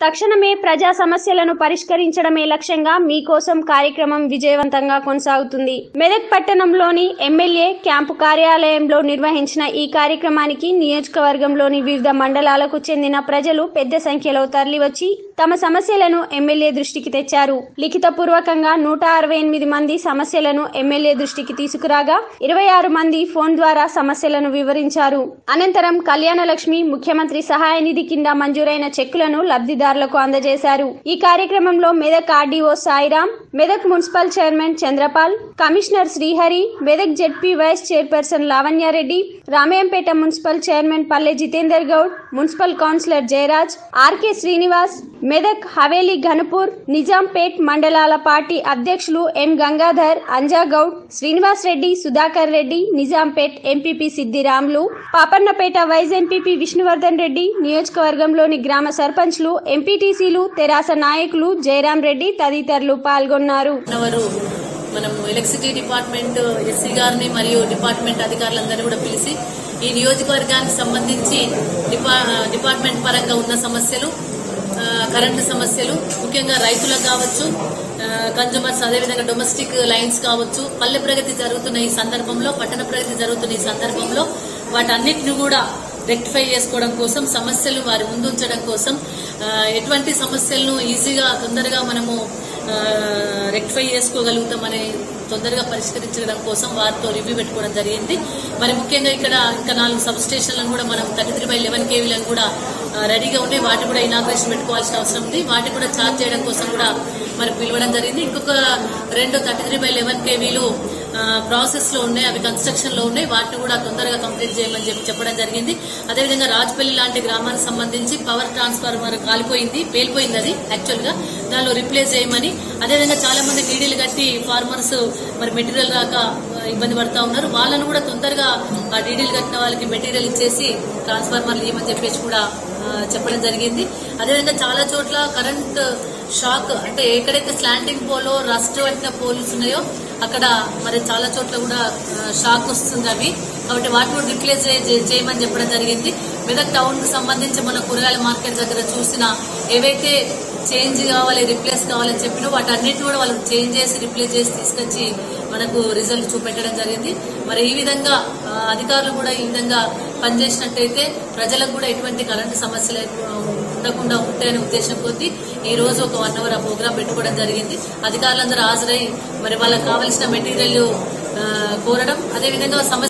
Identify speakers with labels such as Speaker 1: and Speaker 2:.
Speaker 1: తక్షణమే ప్రజా సమస్యలను పరిష్కరించడమే లక్ష్యంగా మీకోసం కార్యక్రమం విజయవంతంగా కొనసాగుతుంది. మెదక్ పట్టణంలోని ఎమ్మెల్యే క్యాంపు కార్యాలయంలో నిర్వహించిన ఈ కార్యక్రమానికి నియోజకవర్గంలోని వివిధ మండలాలకు చెందిన ప్రజలు పెద్ద సంఖ్యలో తరలివచ్చి తమ సమస్యలను ఎమ్మెల్యే దృష్టికి తెచ్చారు. లిఖితపూర్వకంగా 168 మంది సమస్యలను ఎమ్మెల్యే దృష్టికి తీసుకురాగా 26 మంది ఫోన్ ద్వారా సమస్యలను వివరించారు. అనంతరం కళ్యాణలక్ష్మి ముఖ్యమంత్రి సహాయ నిధి కింద మంజూరైన చెక్కులను లబ్ధిదారులకు అందజేశారు. ఈ కార్యక్రమంలో Medak RDO Sairam, Medak municipal chairman Chandrapal, commissioner Srihari, Medak ZP vice chairperson Lavanya Reddy, Ramayampet municipal chairman Palle Jitender Goud, municipal councillor Jayaraj, RK Srinivas, Medak Haveli Ghanpur, Nizampet మండలాల పార్టీ అధ్యక్షులు M Gangadhar, Anjagoud, Srinivas Reddy, Sudhakar Reddy, Nizampet MPP Siddiramulu, Papannapet vice MPP Vishnuvardhan Reddy, నియోజకవర్గంలోని గ్రామ సర్పంచ్లు, ఎంపీటీసీలు, తెరాస నాయకులు జయరాం రెడ్డి తదితరులు పాల్గొన్నారు.
Speaker 2: మనం ఎలక్ట్రిసిటీ డిపార్ట్మెంట్ ఎస్సీ గారిని మరియు డిపార్ట్మెంట్ అధికారులందరినీ కూడా పిలిచి ఈ నియోజకవర్గానికి సంబంధించి డిపార్ట్మెంట్ పరంగా ఉన్న సమస్యలు, కరెంటు సమస్యలు, ముఖ్యంగా రైతులకు కావచ్చు, కన్జ్యూమర్స్, అదేవిధంగా డొమెస్టిక్ లైన్స్ కావచ్చు, పల్లె ప్రగతి జరుగుతున్న ఈ సందర్భంలో, పట్టణ ప్రగతి జరుగుతున్న ఈ సందర్భంలో వాటన్నిటిని కూడా రెక్టిఫై చేసుకోవడం కోసం, సమస్యలు వారి ముందుంచడం కోసం, ఎటువంటి సమస్యలను ఈజీగా తొందరగా మనము రెక్టిఫై చేసుకోగలుగుతామని తొందరగా పరిష్కరించడం కోసం వారితో రివ్యూ పెట్టుకోవడం జరిగింది. మరి ముఖ్యంగా ఇక్కడ ఇంకా 4 సబ్ స్టేషన్లను కూడా మనం 33/11 kVలను కూడా రెడీగా ఉన్నాయి. వాటి కూడా ఇనాగ్రేషన్ పెట్టుకోవాల్సిన అవసరం ఉంది. వాటిని కూడా ఛార్జ్ చేయడం కోసం కూడా మరి పిలవడం జరిగింది. ఇంకొక 2 33/11 kVలు ప్రాసెస్ లో ఉన్నాయి, అవి కన్స్ట్రక్షన్ లో ఉన్నాయి. వాటిని కూడా తొందరగా కంప్లీట్ చేయమని చెప్పడం జరిగింది. అదేవిధంగా రాజ్పల్లి లాంటి గ్రామానికి సంబంధించి పవర్ ట్రాన్స్ఫార్మర్ పేలిపోయింది. అది యాక్చువల్ గా దానిలో రిప్లేస్ చేయమని, అదేవిధంగా చాలా మంది డీడీలు కట్టి ఫార్మర్స్ మరి మెటీరియల్ రాక ఇబ్బంది పడతా ఉన్నారు. వాళ్ళను కూడా తొందరగా ఆ డీడీలు కట్టిన వాళ్ళకి మెటీరియల్ ఇచ్చేసి ట్రాన్స్ఫార్మర్లు ఇవ్వమని చెప్పేసి కూడా చెప్పడం జరిగింది. అదేవిధంగా చాలా చోట్ల కరెంట్ షాక్, అంటే ఎక్కడైతే స్లాంటింగ్ పోలో రస్ట్ పట్టిన పోల్స్ ఉన్నాయో అక్కడ మరి చాలా చోట్ల కూడా షాక్ వస్తుంది అవి. కాబట్టి వాటిని కూడా రిప్లేస్ చేయమని చెప్పడం జరిగింది. మెదక్ టౌన్ కు సంబంధించి మన కూరగాయల మార్కెట్ దగ్గర చూసిన ఏవైతే చేంజ్ కావాలి, రిప్లేస్ కావాలని చెప్పినా వాటన్నిటిని కూడా వాళ్ళకి చేంజ్ చేసి రిప్లేస్ చేసి తీసుకొచ్చి మనకు రిజల్ట్ చూపెట్టడం జరిగింది. మరి ఈ విధంగా అధికారులు కూడా ఈ విధంగా పనిచేసినట్టయితే ప్రజలకు కూడా ఎటువంటి కరెంటు సమస్యలు ఉండకుండా ఉంటాయనే ఉద్దేశం కొద్దీ ఈ రోజు ఒక 1 hour ఆ ప్రోగ్రాం పెట్టుకోవడం జరిగింది. అధికారులందరూ హాజరై మరి వాళ్ళకి కావలసిన మెటీరియల్ కోరడం, అదేవిధంగా సమస్య